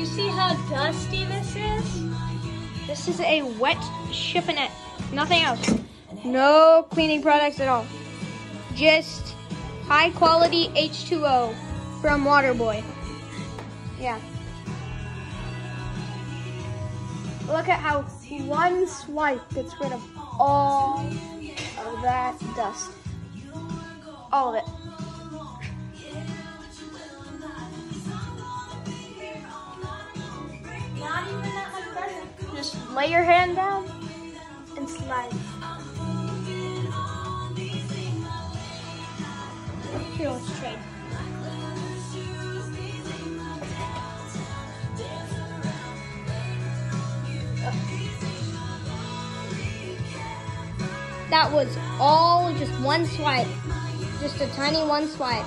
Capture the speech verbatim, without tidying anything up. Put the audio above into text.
see how dusty this is? This is a wet chiffonnette. Nothing else. No cleaning products at all. Just high quality H two O from Waterboy. Yeah. Look at how one swipe gets rid of all of that dust. All of it. Not even that much better. Just lay your hand down and slide. Here, let's trade. That was all just one swipe. Just a tiny one swipe.